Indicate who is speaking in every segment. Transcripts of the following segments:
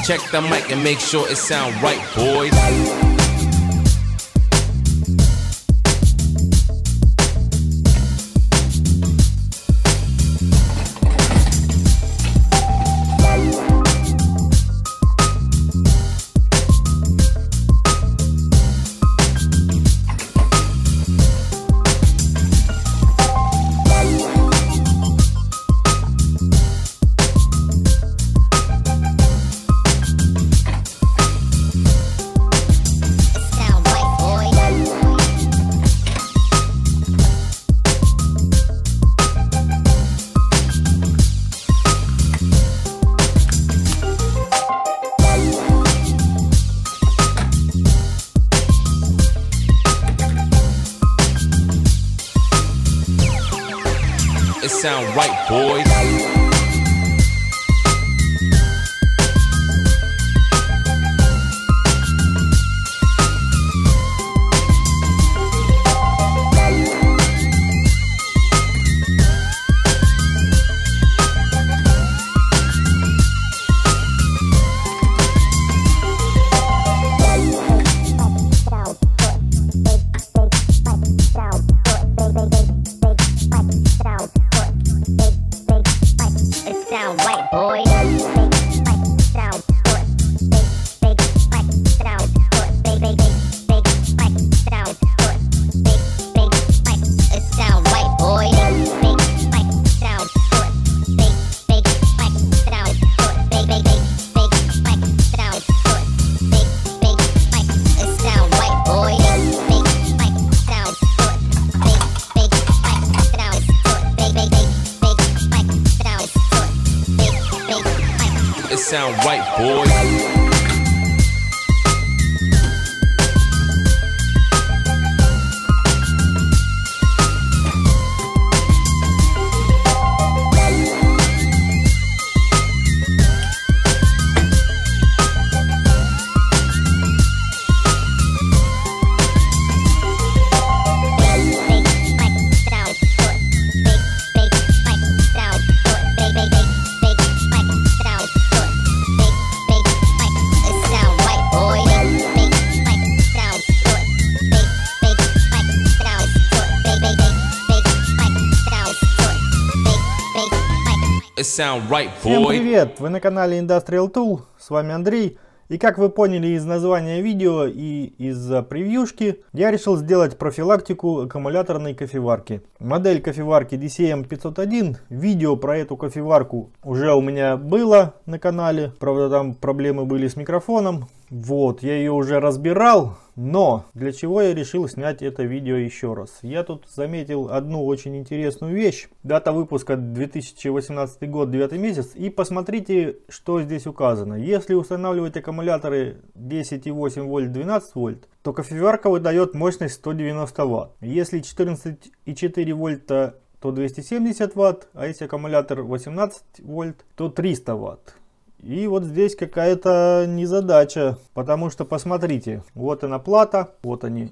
Speaker 1: Check the mic and make sure it sound right, boys. It sound right, boys. It sound right, boys.
Speaker 2: Всем привет! Вы на канале Industrial Tool, с вами Андрей. И как вы поняли из названия видео и из превьюшки, я решил сделать профилактику аккумуляторной кофеварки. Модель кофеварки DCM501, видео про эту кофеварку уже у меня было на канале. Правда, там проблемы были с микрофоном. Вот, я ее уже разбирал. Но для чего я решил снять это видео еще раз? Я тут заметил одну очень интересную вещь. Дата выпуска 2018 год, 9 месяц. И посмотрите, что здесь указано. Если устанавливать аккумуляторы 10,8 вольт, 12 вольт, то кофеварка выдает мощность 190 ватт. Если 14,4 вольта, то 270 ватт. А если аккумулятор 18 вольт, то 300 ватт. И вот здесь какая-то незадача, потому что посмотрите, вот она плата, вот они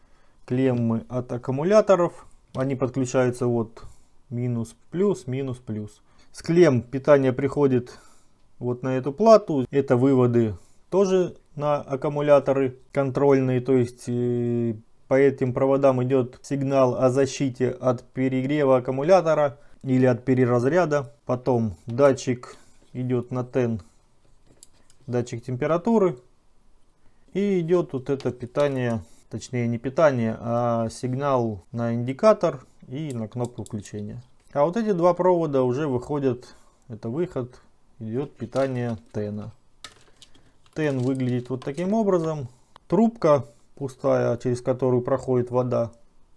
Speaker 2: клеммы от аккумуляторов, они подключаются вот минус, плюс, минус, плюс. С клемм питание приходит вот на эту плату, это выводы тоже на аккумуляторы контрольные, то есть по этим проводам идет сигнал о защите от перегрева аккумулятора или от переразряда, потом датчик идет на TEN, датчик температуры, и идет вот это питание, точнее не питание, а сигнал на индикатор и на кнопку включения. А вот эти два провода уже выходят, это выход, идет питание TEN. TEN выглядит вот таким образом, трубка пустая, через которую проходит вода,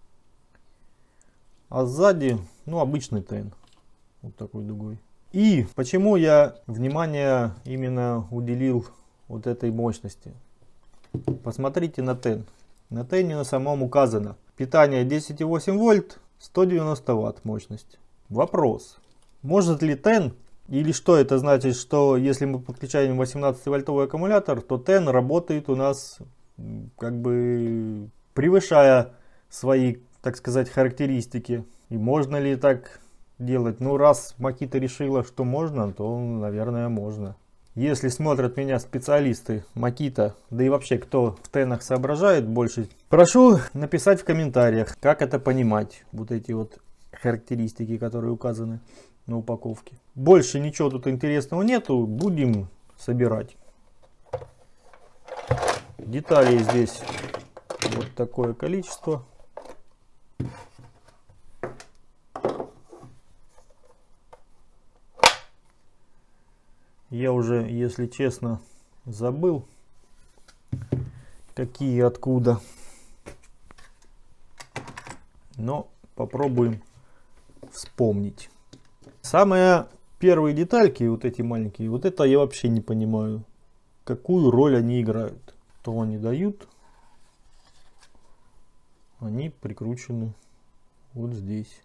Speaker 2: а сзади, ну, обычный TEN, вот такой дугой. И почему я внимание именно уделил вот этой мощности? Посмотрите на TEN. На TEN на самом указано питание 10,8 вольт, 190 ватт мощность. Вопрос. Может ли TEN, или что это значит, что если мы подключаем 18 вольтовый аккумулятор, то TEN работает у нас как бы превышая свои, так сказать, характеристики. И можно ли так делать? Ну, раз Makita решила, что можно, то, наверное, можно. Если смотрят меня специалисты Makita, да и вообще кто в тенах соображает больше, прошу написать в комментариях, как это понимать, вот эти вот характеристики, которые указаны на упаковке. Больше ничего тут интересного нету, будем собирать. Деталей здесь вот такое количество. Я уже, если честно, забыл, какие откуда. Но попробуем вспомнить. Самые первые детальки, вот эти маленькие, вот это я вообще не понимаю, какую роль они играют. То они дают, они прикручены вот здесь.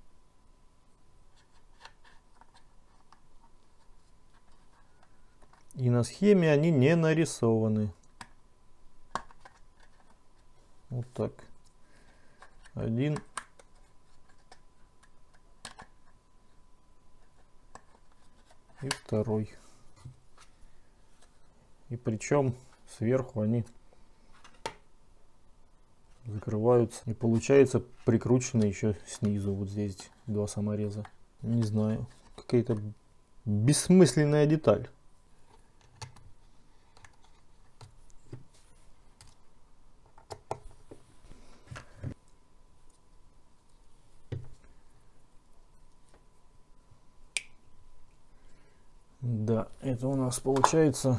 Speaker 2: И на схеме они не нарисованы. Вот так. Один. И второй. И причем сверху они закрываются. И получается прикручены еще снизу. Вот здесь два самореза. Не знаю. Какая-то бессмысленная деталь. Да, это у нас получается,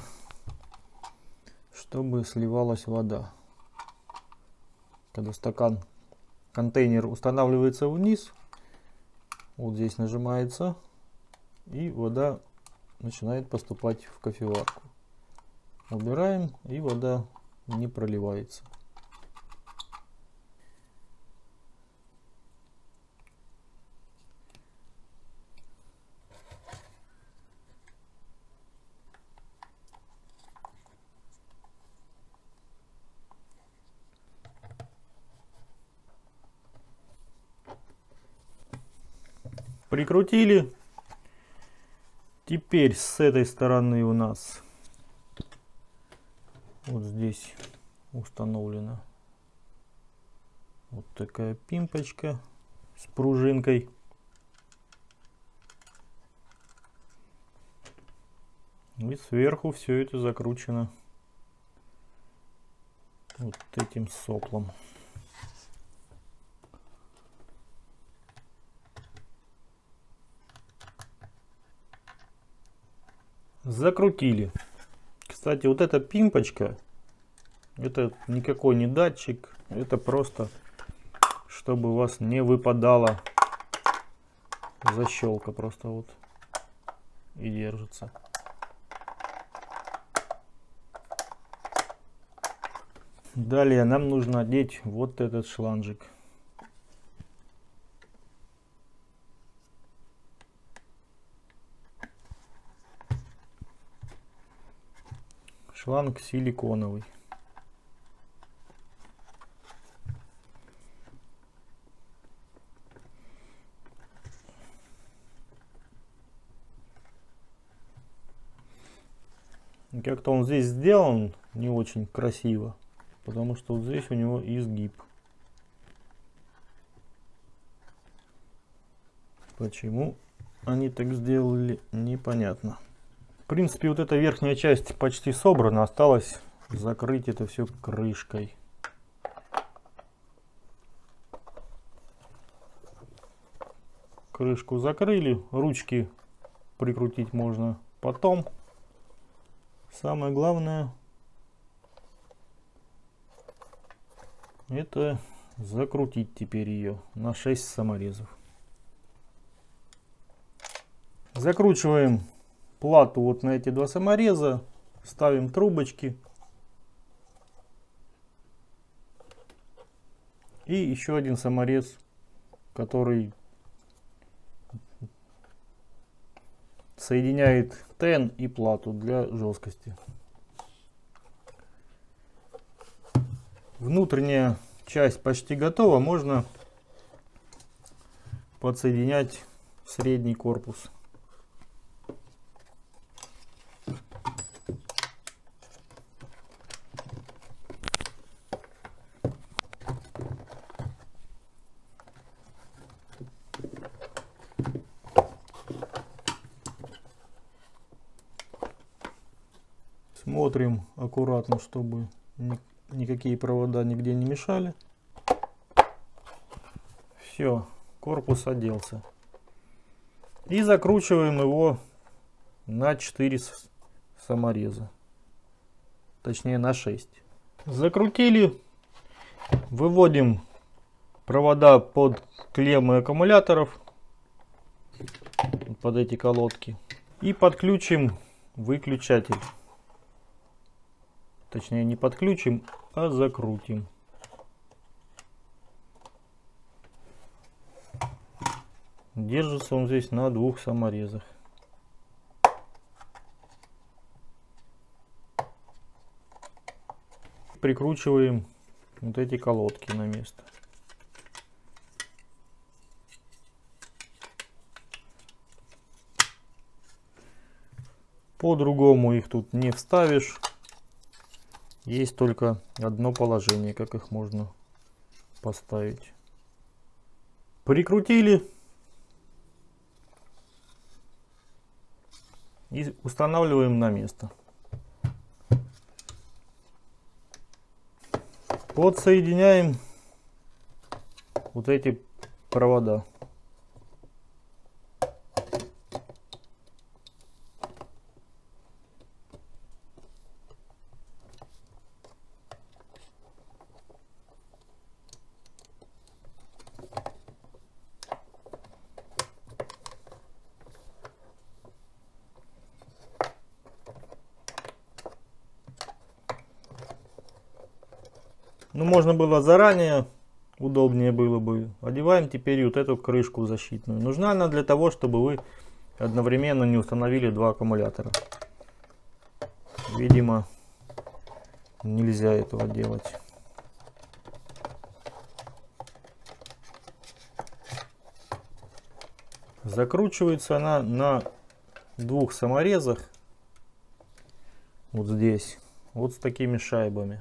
Speaker 2: чтобы сливалась вода. Когда контейнер устанавливается вниз, вот здесь нажимается, и вода начинает поступать в кофеварку. Убираем, и вода не проливается. Прикрутили. Теперь с этой стороны у нас вот здесь установлена вот такая пимпочка с пружинкой. И сверху все это закручено вот этим соплом. Закрутили. Кстати, вот эта пимпочка, это никакой не датчик, это просто, чтобы у вас не выпадала защелка, просто вот и держится. Далее нам нужно одеть вот этот шланжик. Шланг силиконовый. Как-то он здесь сделан не очень красиво, потому что вот здесь у него изгиб. Почему они так сделали, непонятно. В принципе, вот эта верхняя часть почти собрана, осталось закрыть это все крышкой. Крышку закрыли, ручки прикрутить можно потом. Самое главное это закрутить теперь ее на 6 саморезов. Закручиваем плату вот на эти два самореза, ставим трубочки и еще один саморез, который соединяет тен и плату для жесткости. Внутренняя часть почти готова, можно подсоединять средний корпус. Смотрим аккуратно, чтобы никакие провода нигде не мешали. Все, корпус оделся. И закручиваем его на 4 самореза. Точнее на 6. Закрутили. Выводим провода под клеммы аккумуляторов. Под эти колодки. И подключим выключатель. Точнее не подключим, а закрутим. Держится он здесь на 2 саморезах. Прикручиваем вот эти колодки на место. По-другому их тут не вставишь. Есть только одно положение, как их можно поставить. Прикрутили. И устанавливаем на место. Подсоединяем вот эти провода. Ну, можно было заранее, удобнее было бы. Одеваем теперь вот эту крышку защитную. Нужна она для того, чтобы вы одновременно не установили 2 аккумулятора. Видимо, нельзя этого делать. Закручивается она на 2 саморезах. Вот здесь. Вот с такими шайбами.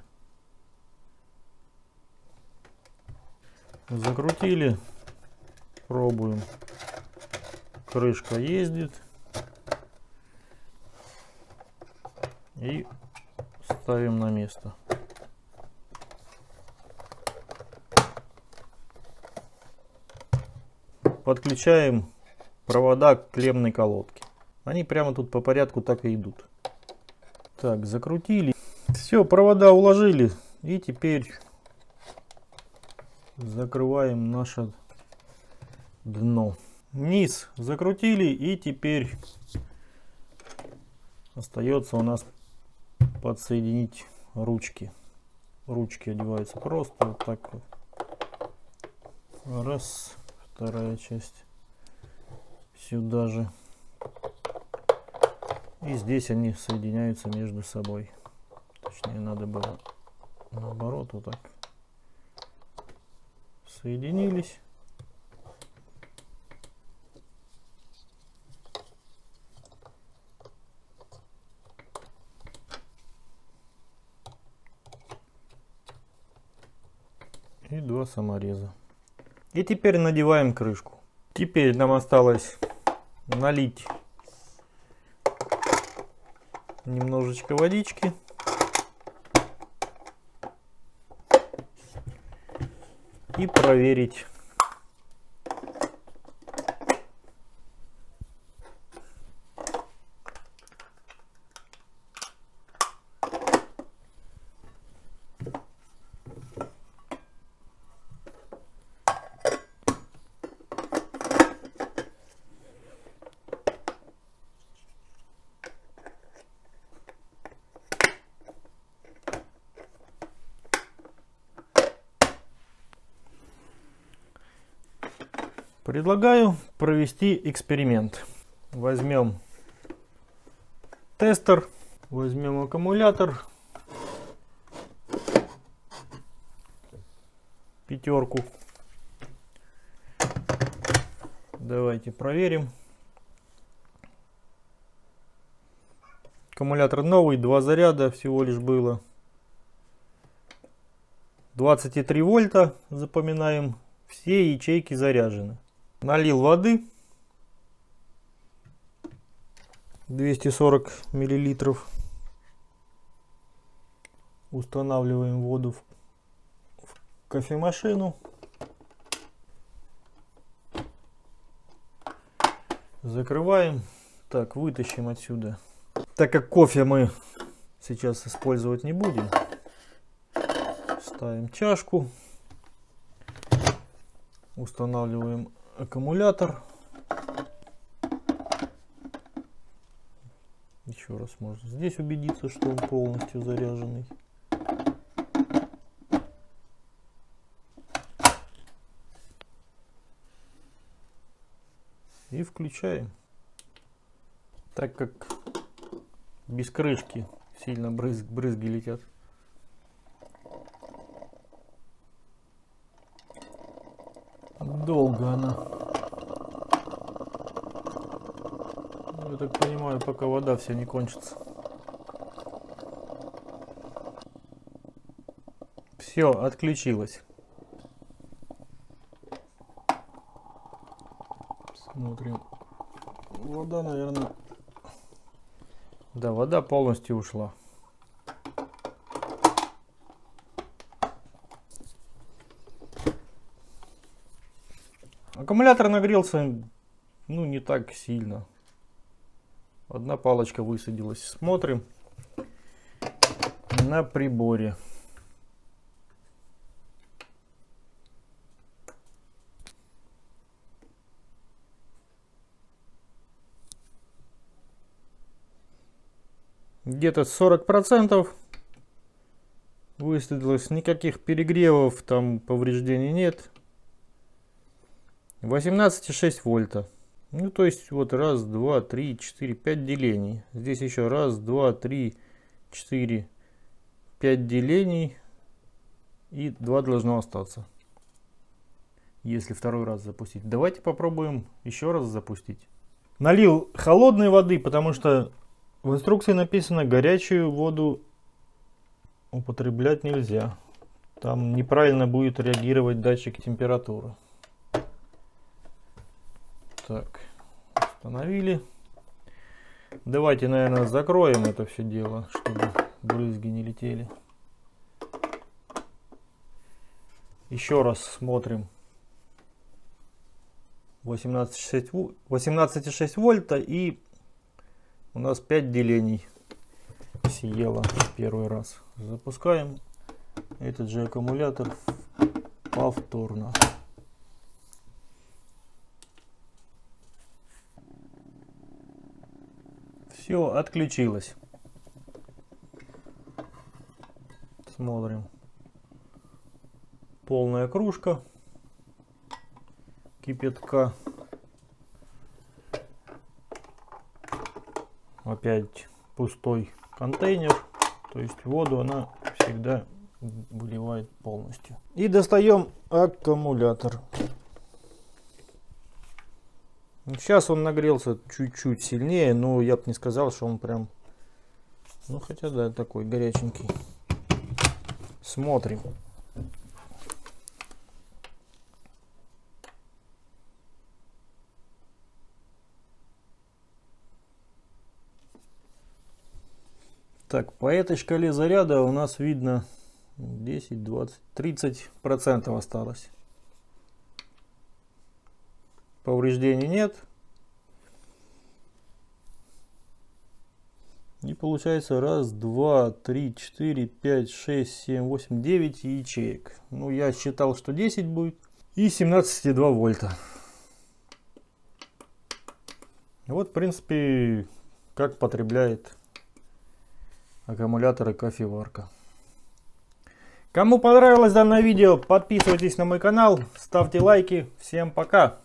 Speaker 2: Закрутили, пробуем. Крышка ездит. И ставим на место. Подключаем провода к клеммной колодке. Они прямо тут по порядку так и идут. Так, закрутили. Все, провода уложили. И теперь закрываем наше дно. Низ закрутили, и теперь остается у нас подсоединить ручки. Ручки одеваются просто вот так вот. Раз, вторая часть сюда же. И здесь они соединяются между собой. Точнее, надо было наоборот вот так. Соединились. И 2 самореза. И теперь надеваем крышку. Теперь нам осталось налить немножечко водички. И проверить. Предлагаю провести эксперимент. Возьмем тестер, возьмем аккумулятор, 5. Давайте проверим. Аккумулятор новый, 2 заряда всего лишь было. 23 вольта, запоминаем, все ячейки заряжены. Налил воды 240 миллилитров. Устанавливаем воду в кофемашину. Закрываем. Так, вытащим отсюда. Так как кофе мы сейчас использовать не будем, ставим чашку. Устанавливаем аккумулятор. Еще раз можно здесь убедиться, что он полностью заряженный. И включаем. Так как без крышки сильно брызги летят. Долго она. Я так понимаю, пока вода вся не кончится. Все, отключилось. Смотрим. Вода, наверное... Да, вода полностью ушла. Аккумулятор нагрелся, ну, не так сильно. Одна палочка высадилась. Смотрим на приборе. Где-то 40% высадилось. Никаких перегревов, там повреждений нет. 18,6 вольта. Ну, то есть вот раз, два, три, четыре, 5 делений. Здесь еще раз, два, три, 4, 5 делений. И 2 должно остаться. Если второй раз запустить. Давайте попробуем еще раз запустить. Налил холодной воды, потому что в инструкции написано, горячую воду употреблять нельзя. Там неправильно будет реагировать датчик температуры. Так, установили. Давайте, наверное, закроем это все дело, чтобы брызги не летели. Еще раз смотрим. 18,6 вольта, и у нас 5 делений съело первый раз. Запускаем этот же аккумулятор повторно. Все, отключилось. Смотрим. Полная кружка кипятка. Опять пустой контейнер. То есть воду она всегда выливает полностью. И достаем аккумулятор. Сейчас он нагрелся чуть-чуть сильнее, но я бы не сказал, что он прям... Ну, хотя, да, такой горяченький. Смотрим. Так, по этой шкале заряда у нас видно 10, 20, 30% осталось. Повреждений нет. И получается раз, два, три, 4, 5, 6, 7, 8, 9 ячеек. Ну, я считал, что 10 будет. И 17,2 вольта. Вот, в принципе, как потребляет аккумуляторы кофеварка. Кому понравилось данное видео, подписывайтесь на мой канал, ставьте лайки. Всем пока!